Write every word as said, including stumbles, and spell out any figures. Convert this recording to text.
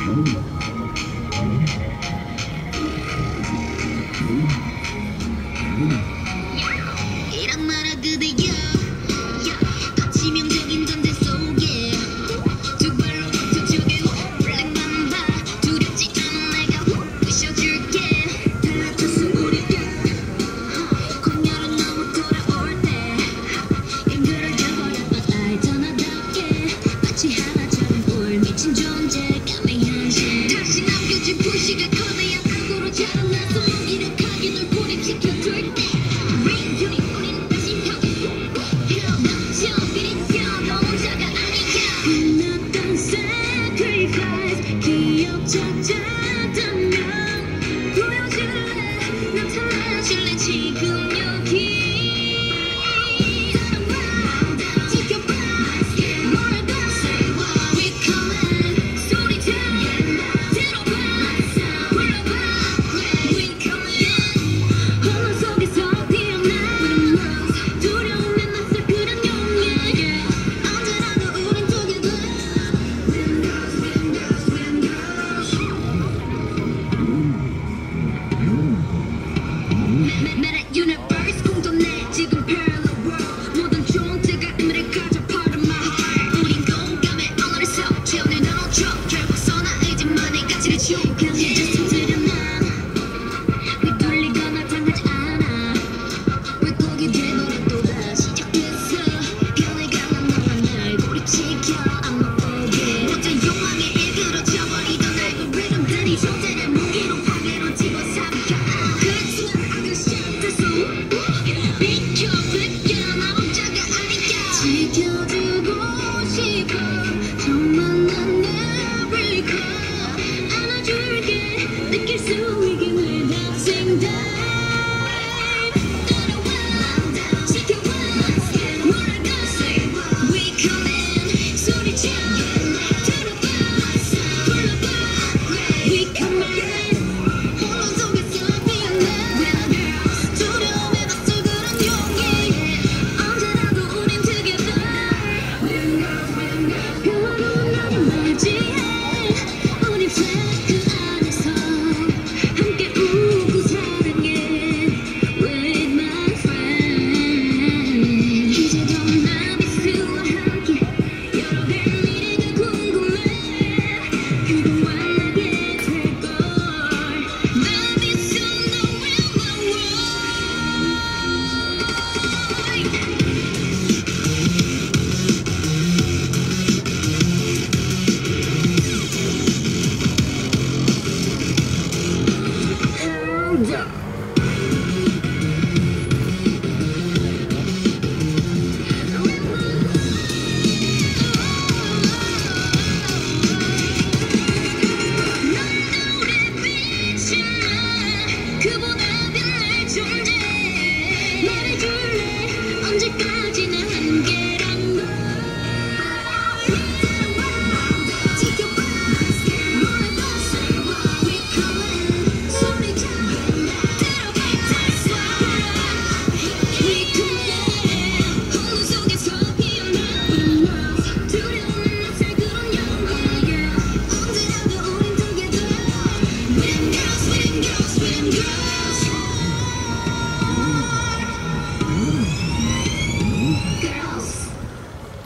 이런 나라 그대여 치명적인 전쟁 속에 두 발로 저쪽에 올라간 바 두렵지 않은 내가 부셔줄게 달라졌어 우리가 광야로 너무 돌아올 때 힘들어져버렸던 알잖아답게 마치 하나처럼 울 미친 존재감의 현실 다시 남겨진 부시가 거대한 악으로 자라나서 이렇게 널 고립시켜둘 때 링균이 우린 다시 펴 넘쳐 비리쳐 너 혼자가 아니야 끝났던 sacrifice 기억 찾았다면 보여줄래 나타나줄래 지금 여기 지켜봐 뭐라도 say what we coming 소리쳐 들어봐 불러봐 we coming 혼란 속에서 피어나 우린 lost 두려움에 맞서 그런 용기 언제라도 우린 together Windows Windows Windows Meta universe 공존해 지금 parallel world 모든 존재가 의미를 가져 part of my heart 우린 공감해 언어에서 채우는 너죠 결국 선화이지만의 가치를 추구해 just 터뜨려놔 휘둘리거나 당하지 않아 왜곡이 되더라도 다 시작됐어 변해가는 너와 날 고립시켜 I'm not forget 어제 욕망에 일그러져버리던 알고리즘들이 존재를 무기로 파괴로 집어삼켜 그렇지만 I can shut this off 비켜 비켜 나 혼자가 아니야 지켜주고 싶어 정말 난 never go 안아줄게 느낄 수 있게 without saying that 따라와 지켜봐 뭐라고 say we coming 소리쳐 들어봐 불러봐 we coming 혼란 속에서 피어나 두려움에 맞서 그런 용기 언제라도 우린 together 평화로운 날을 맞이해 우리 플래그 안에서 함께 웃고 사랑해 with my friend 이제도 나비스와 함께 열어갈 미래가 궁금해 그건 만나게 될걸 나비스 너 will my world Hold up 너의 빛이 나 그보다 빛날 존재 말해줄래 언제까지나 한계란 걸